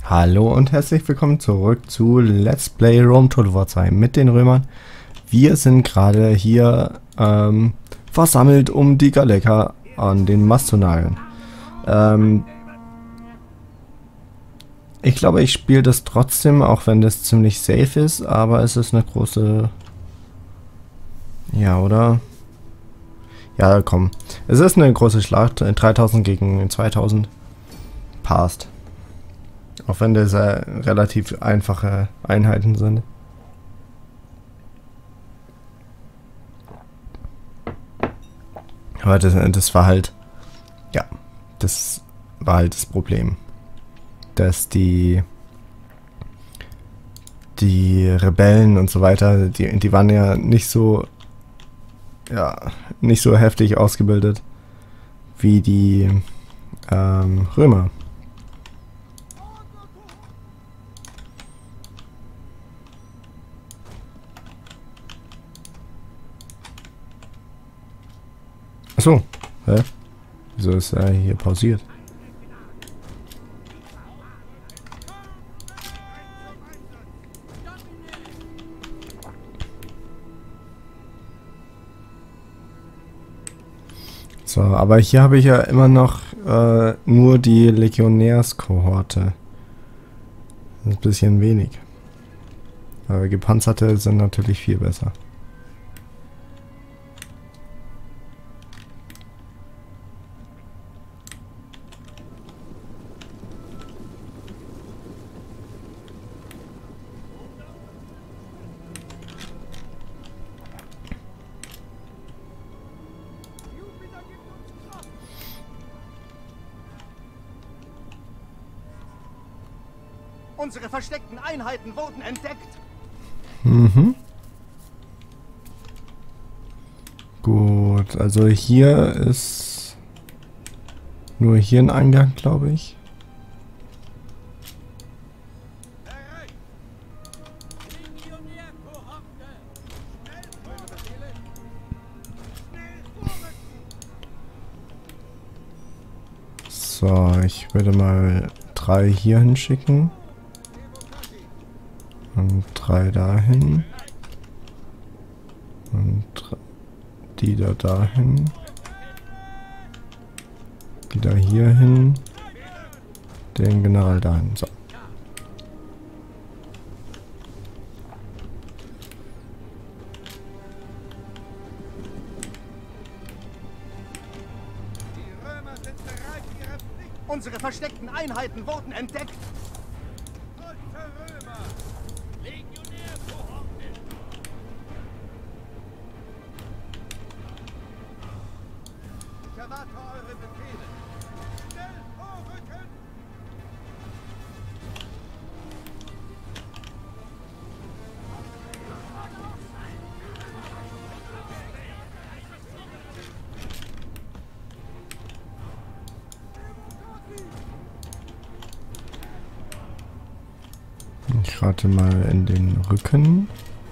Hallo und herzlich willkommen zurück zu Let's Play Rome Total War 2 mit den Römern. Wir sind gerade hier versammelt, um die Galliker an den Mast zu nageln. Ich glaube, ich spiele das trotzdem, auch wenn das ziemlich safe ist, aber es ist eine große... Ja, oder? Ja, komm. Es ist eine große Schlacht, 3000 gegen 2000. Passt. Auch wenn das relativ einfache Einheiten sind. Aber das war halt... Ja, das war halt das Problem. Dass die Rebellen und so weiter, die waren ja nicht so... Ja, nicht so heftig ausgebildet wie die Römer. Achso, hä? Wieso ist er hier pausiert? So, aber hier habe ich ja immer noch nur die Legionärskohorte. Das ist ein bisschen wenig. Aber gepanzerte sind natürlich viel besser. Unsere versteckten Einheiten wurden entdeckt. Mhm. Gut, also hier ist nur hier ein Eingang, glaube ich. So, ich würde mal 3 hier hinschicken. Und 3 dahin. Und die da dahin. Die da hier hin. Den General dahin. So. Unsere versteckten Einheiten wurden entdeckt. Ich erwarte eure Befehle. Schnell vorrücken! Ich rate mal in den Rücken.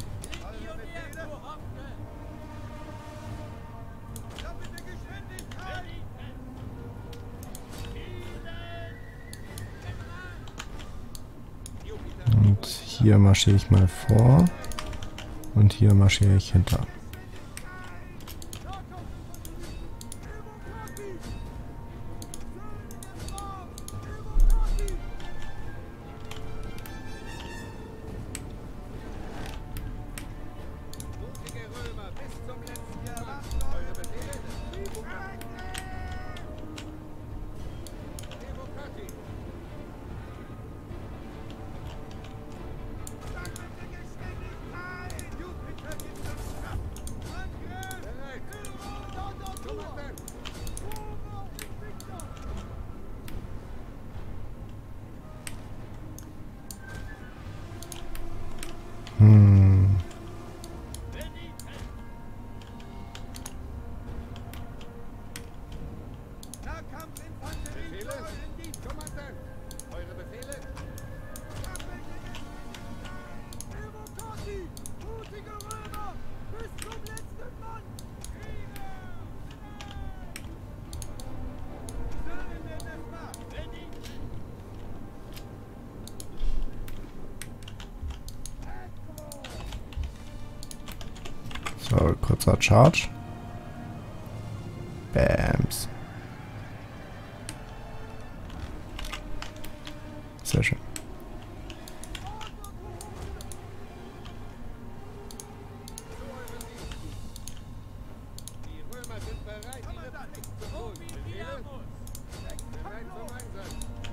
Und hier marschiere ich mal vor. Und hier marschiere ich hinter. So, kurzer Charge. Bams. Sehr schön. Die Römer sind bereit, ihre Pflicht zu tun. Befehle? Bereit zum Einsatz.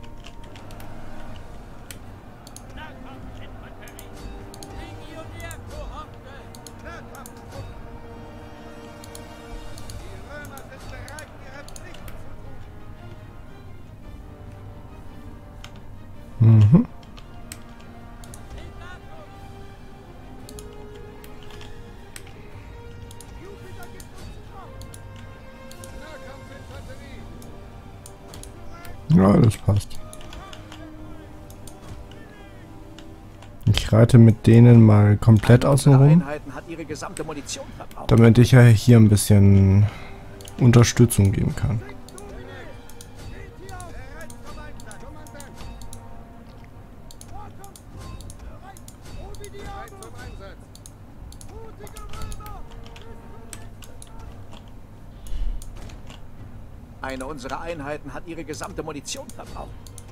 Die Römer sind bereit, ihre Pflicht zu tun. Mhm. Jupiter gibt uns Kraft. Nahkampfinfanterie. Ja, das passt. Ich reite mit denen mal komplett außen rum, Einheiten hat ihre gesamte Munition verbraucht. damit ich ja hier ein bisschen Unterstützung geben kann. Bereit zum Einsatz. Kommandant. Bereit zum Einsatz. Mutige Römer. Eine unserer Einheiten hat ihre gesamte Munition verbraucht.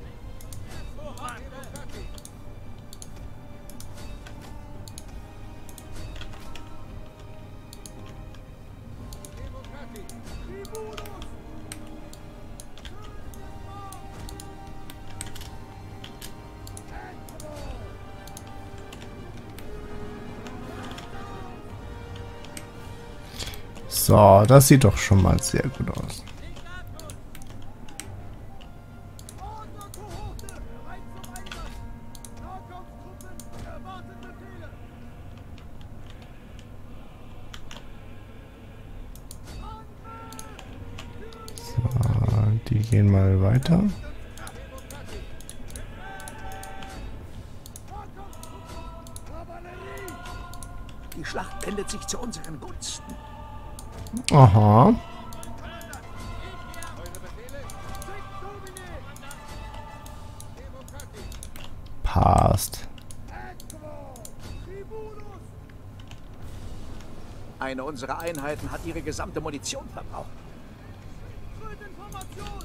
Demokratie. Tribunus. So, das sieht doch schon mal sehr gut aus. Ordnerkohorte. Bereit zum Einsatz. Nahkampftruppen erwarten Befehle. So, die gehen mal weiter. Kavallerie. Die Schlacht wendet sich zu unseren Gunsten. Aha. Eure Befehle? Sic Domine. Demokratie. Passt. Equo. Tribunus. Eine unserer Einheiten hat ihre gesamte Munition verbraucht. Information.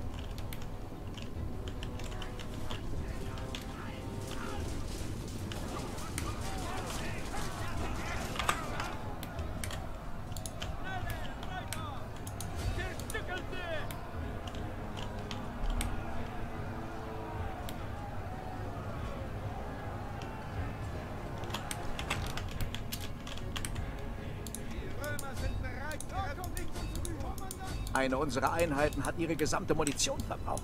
Die Römer sind bereit, ihre Pflicht zu tun. Kommandant. Eine unserer Einheiten hat ihre gesamte Munition verbraucht.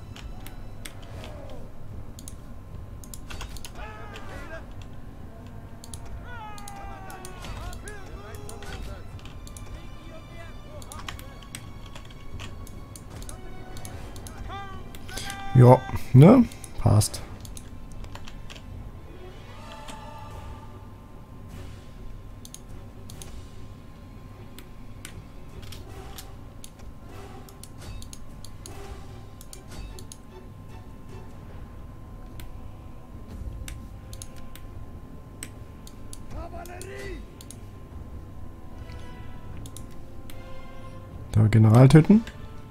Ja, ne? Passt. Kavallerie. Der General töten.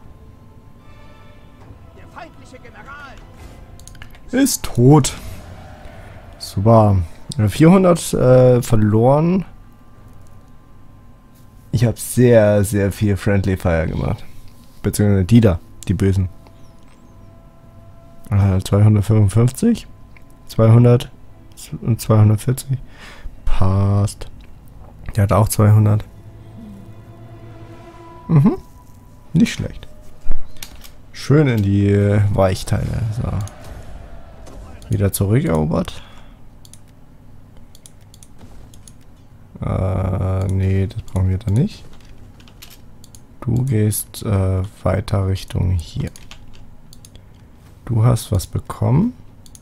Der feindliche General! Ist tot. Super. 400 verloren. Ich habe sehr, sehr viel Friendly Fire gemacht. Beziehungsweise die da, die Bösen. 255. 200 und 240. Passt. Der hat auch 200. Mhm. Nicht schlecht. Schön in die Weichteile. So. Wieder zurückerobert. Nee, das brauchen wir dann nicht. Du gehst weiter Richtung hier. Du hast was bekommen.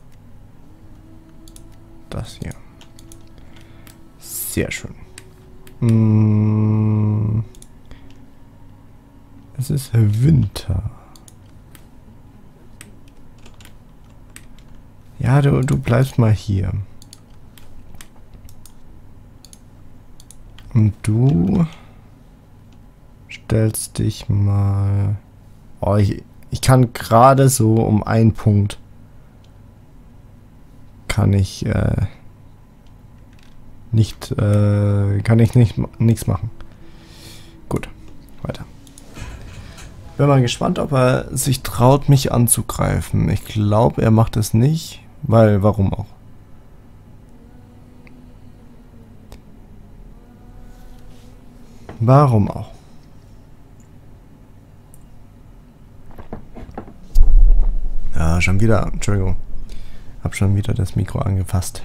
Das hier. Sehr schön. Es ist Winter. Ja, du bleibst mal hier. Und du stellst dich mal... Oh, ich kann gerade so um einen Punkt kann ich nichts machen. Gut, weiter. Bin mal gespannt, ob er sich traut, mich anzugreifen. Ich glaube, er macht es nicht, weil warum auch? Warum auch? Ja, schon wieder, Entschuldigung. Hab schon wieder das Mikro angefasst.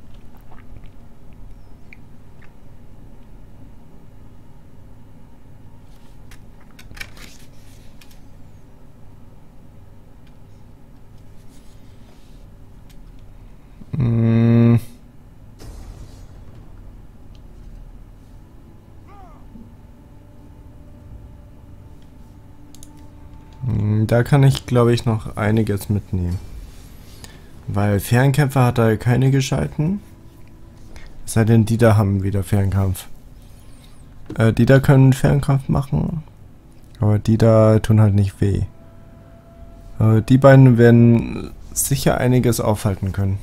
Da kann ich, glaube ich, noch einiges mitnehmen. Weil Fernkämpfer hat er keine gescheiten. Es sei denn, die da haben wieder Fernkampf. Die da können Fernkampf machen. Aber die da tun halt nicht weh. Die beiden werden sicher einiges aufhalten können.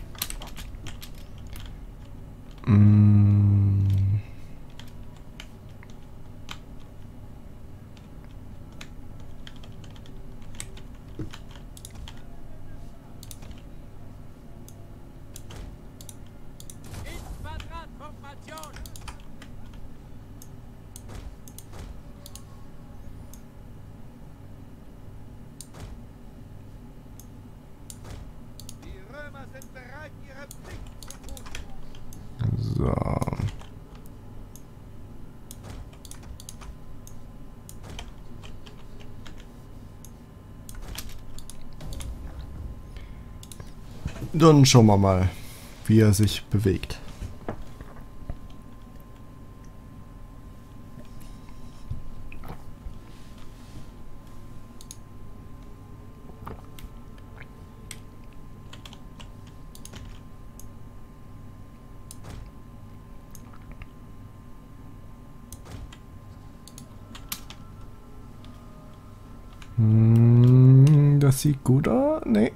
Sind bereit, ihre Pflicht zu tun. So. Dann schauen wir mal, wie er sich bewegt. Das sieht gut aus. Nee.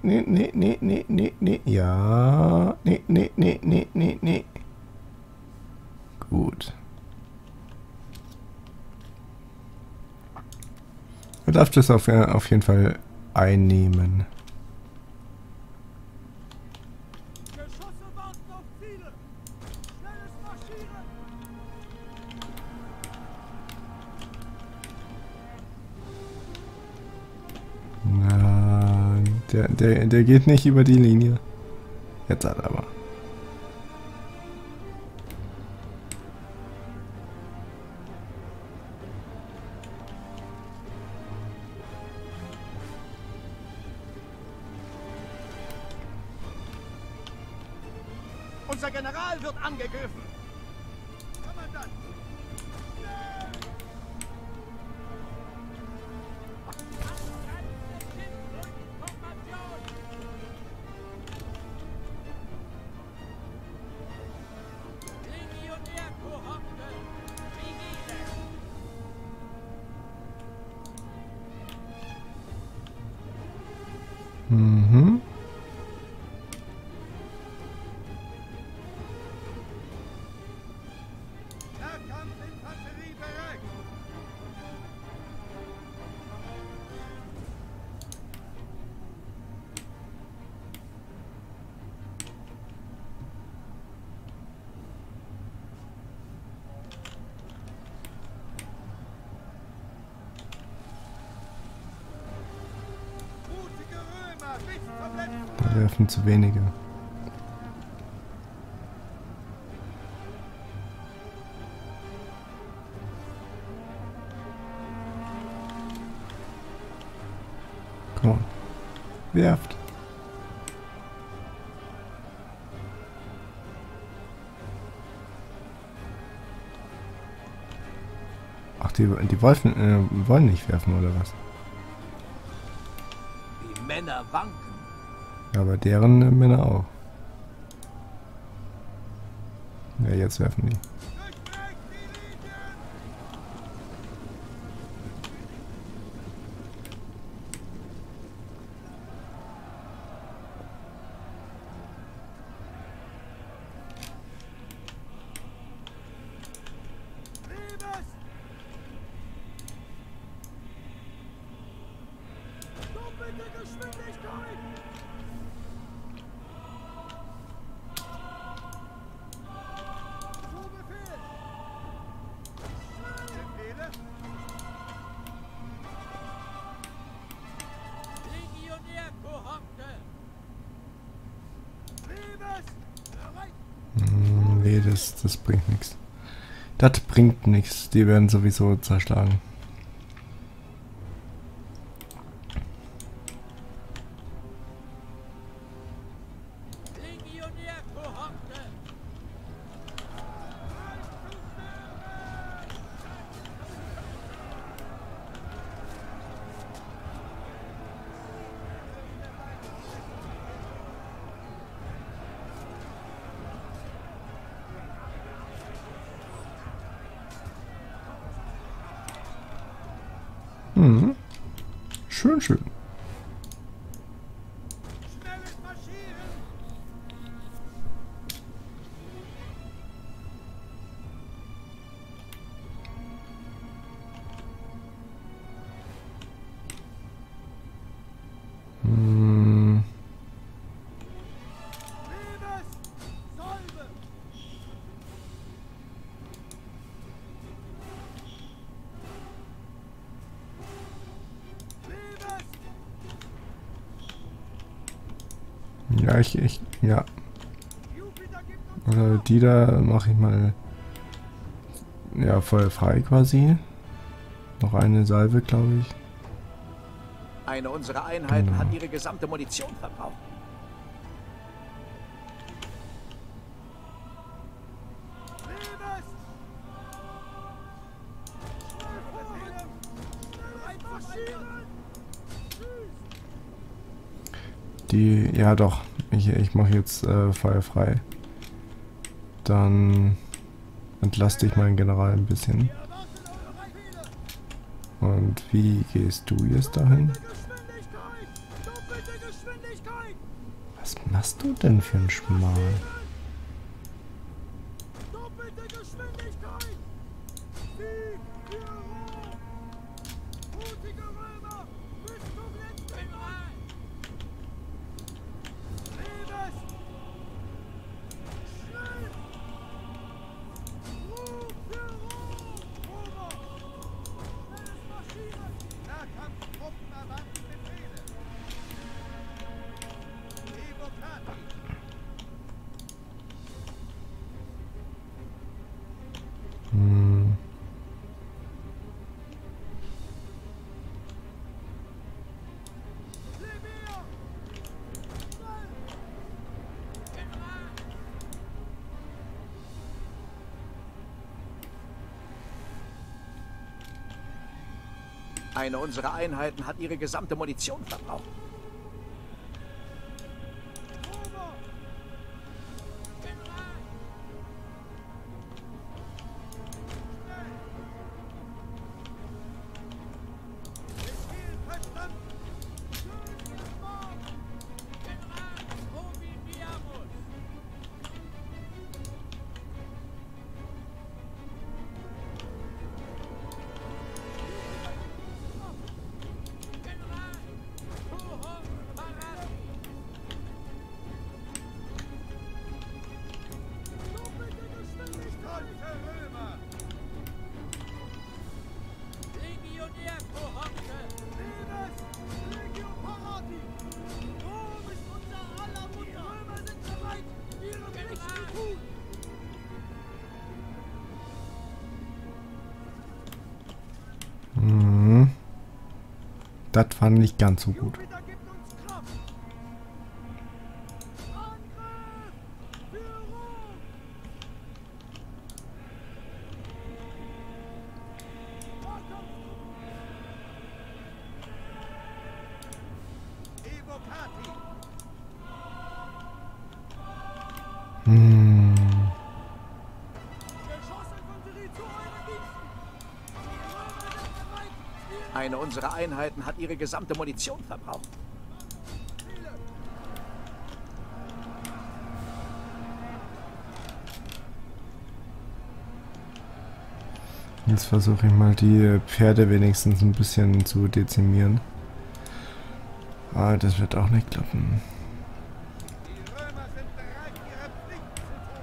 Ja. Nee. Gut. Er darf das auf jeden Fall einnehmen. Geschosse warten auf Ziele. Schnelles Marschieren. Na, der geht nicht über die Linie. Jetzt hat er aber. Unser General wird angegriffen. Kommandant. Mhm. Nahkampfinfanterie bereit. Mutige Römer, bis zum letzten Da werfen zu wenige. Komm on. Werft. Ach, die wollen nicht werfen, oder was? Die Männer wanken. Ja, aber deren Männer auch. Ja, jetzt werfen die. Durchbrecht Nee, das bringt nichts. Das bringt nichts. Die werden sowieso zerschlagen. Mhm. Schön, schön. Schnelles Marschieren! Hm. Liebes! Salve! Liebes! Ja, Jupiter gibt uns oder die da mache ich mal ja voll frei quasi. Noch eine Salve, glaube ich. Eine unserer Einheiten Genau. hat ihre gesamte Munition verbraucht. Liebes! Schnell vorrücken! Bereit marschieren! Die, ja doch, ich mache jetzt Feuer frei. Dann entlaste ich meinen General ein bisschen. Wir erwarten eure Befehle! Und wie gehst du jetzt dahin? Geschwindigkeit! Doppelte Geschwindigkeit! Was machst du denn für ein Schmal? Doppelte Geschwindigkeit! Sieg für Rom! Mutige Römer! Bis zum letzten Mal! Liebes! Schnell! Ruhm für Rom! Römer! Schnelles Marschieren! Nahkampftruppen erwarten Befehle! Evocati! Hm. Plebeier! Schnell! Eine unserer Einheiten hat ihre gesamte Munition verbraucht. Römer! Befehl verstanden! Schönes Marsch! Doppelte Geschwindigkeit! Römer! Liebes! Legio Parati! Rom ist unser aller Mutter! Die Römer sind bereit, ihre Pflicht zu tun! Mhm. Das fand ich ganz so gut. Jupiter gibt uns Kraft! Angriff! Für Rom! Evocati! Hm. Geschossinfanterie zu euren Diensten! Die Römer sind bereit, ihre Eine unserer Einheiten hat ihre gesamte Munition verbraucht. Ziele! Jetzt versuche ich mal die Pferde wenigstens ein bisschen zu dezimieren. Ah, das wird auch nicht klappen. Die Römer sind bereit, ihre Pflicht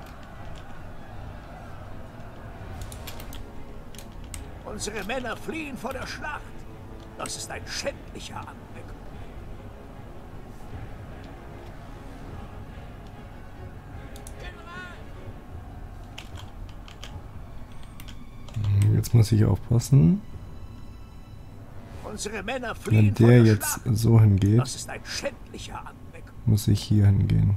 zu tun. Unsere Männer fliehen vor der Schlacht. Das ist ein schändlicher Anblick. Jetzt muss ich aufpassen. Unsere Männer Wenn fliehen vor der der jetzt Schlacht. so hingeht, Das ist ein schändlicher Anblick. muss ich hier hingehen.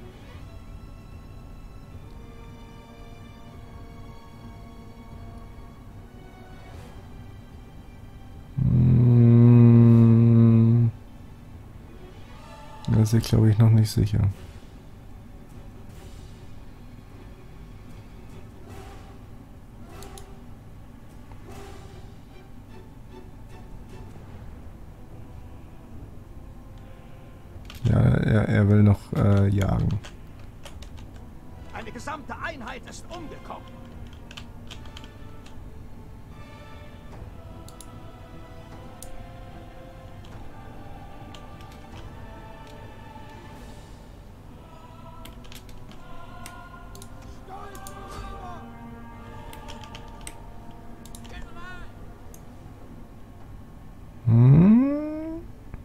Das ist, glaube ich, noch nicht sicher. Ja, er will noch jagen. Eine gesamte Einheit ist umgekommen. Stolze Römer! Hm?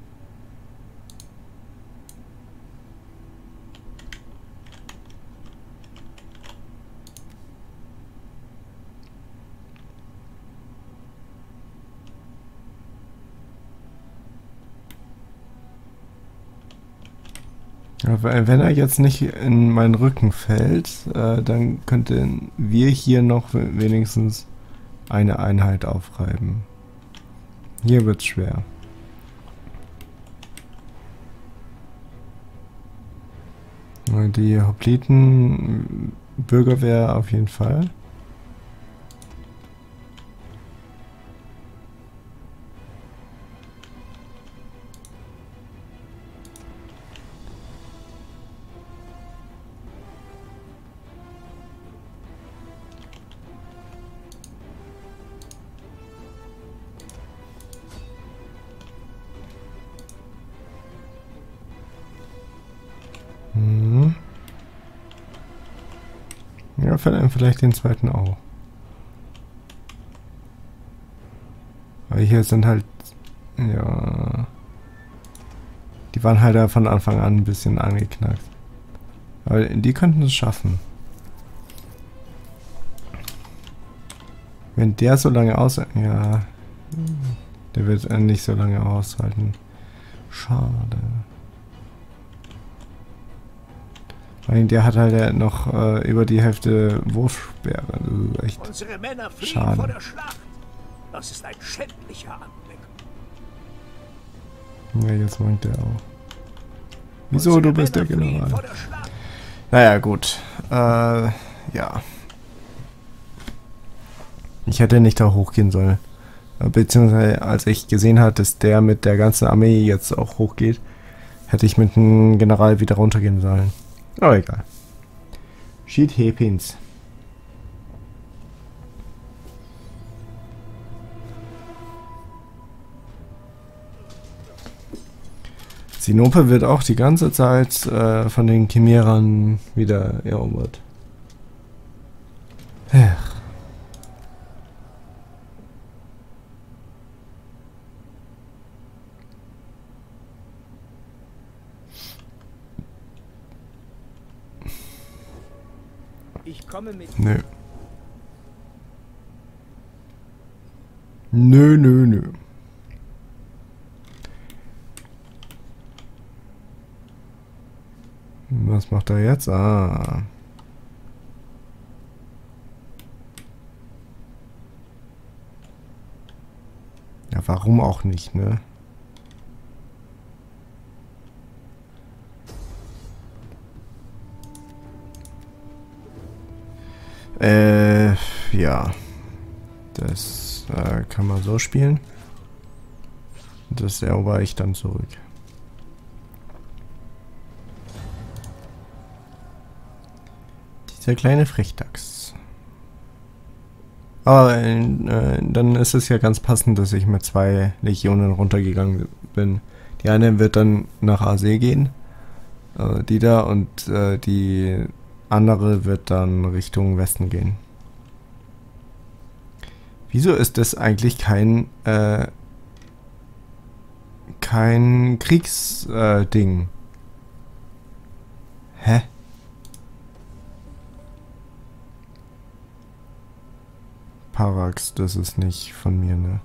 Ja, wenn er jetzt nicht in meinen Rücken fällt, dann könnten wir hier noch wenigstens eine Einheit aufreiben. Hier wird's schwer. Die Hopliten, Bürgerwehr auf jeden Fall. Ja, vielleicht den zweiten auch. Aber hier sind halt, ja, die waren halt da von Anfang an ein bisschen angeknackt. Aber die könnten es schaffen. Wenn der so lange ja, der wird nicht so lange aushalten. Schade. Weil der hat halt noch über die Hälfte Wurfsperre. Das ist echt Unsere Männer fliehen schade. vor der Schlacht. Das ist ein schändlicher Anblick. Ja, jetzt meint der auch. Wieso, Unsere du bist der Männer fliehen General? vor der Schlacht. Naja, gut. Ja. Ich hätte nicht da hochgehen sollen. Beziehungsweise, als ich gesehen habe, dass der mit der ganzen Armee jetzt auch hochgeht, hätte ich mit dem General wieder runtergehen sollen. Aber egal. Shit happens. Sinope wird auch die ganze Zeit von den Chimären wieder erobert. Ach. Ich komme mit. Nö. Nö, nö, nö. Was macht er jetzt? Ah. Ja, warum auch nicht, ne? Ja. Das kann man so spielen. Das erober ich dann zurück. Dieser kleine Frechdachs. Aber dann ist es ja ganz passend, dass ich mit 2 Legionen runtergegangen bin. Die Die eine wird dann nach Arsee gehen, die da, und die andere wird dann Richtung Westen gehen. Wieso ist das eigentlich kein Kriegsding? Hä? Parax, das ist nicht von mir, ne?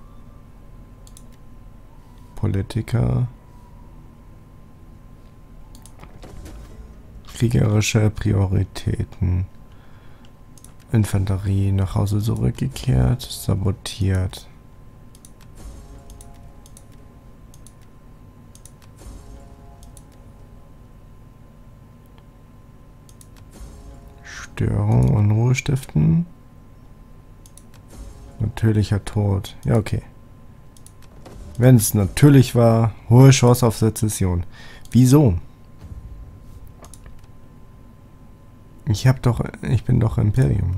Politiker. Kriegerische Prioritäten. Infanterie nach Hause zurückgekehrt, sabotiert. Störung, Unruhe stiften. Natürlicher Tod. Ja, okay. Wenn es natürlich war, hohe Chance auf Sezession. Wieso? Ich bin doch Imperium.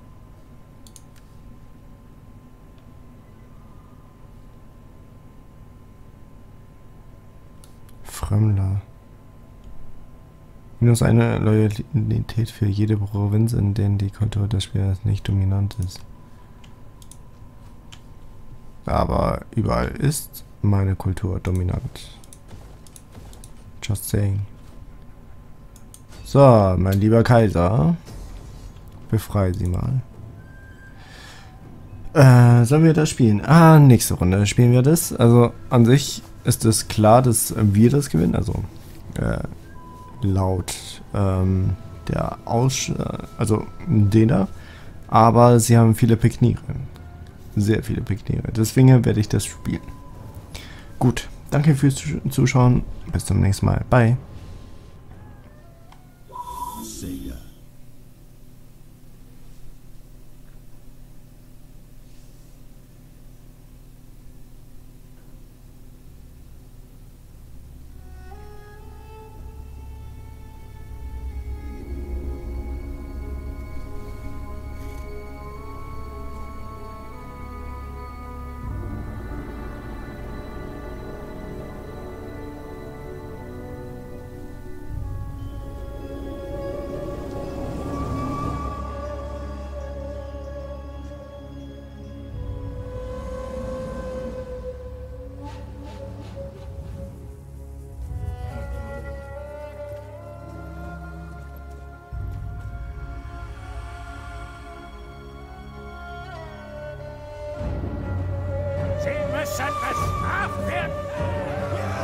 Frömmler. Minus eine Loyalität für jede Provinz, in denen die Kultur des Spielers nicht dominant ist. Aber überall ist meine Kultur dominant. Just saying. So, mein lieber Kaiser. Befreie sie mal. Sollen wir das spielen? Ah, nächste Runde spielen wir das. Also an sich ist es klar, dass wir das gewinnen. Also laut der also den da. Aber sie haben viele Pikniere. Sehr viele Pikniere. Deswegen werde ich das spielen. Gut, danke fürs Zuschauen. Bis zum nächsten Mal. Bye. Sie müssen bestraft werden!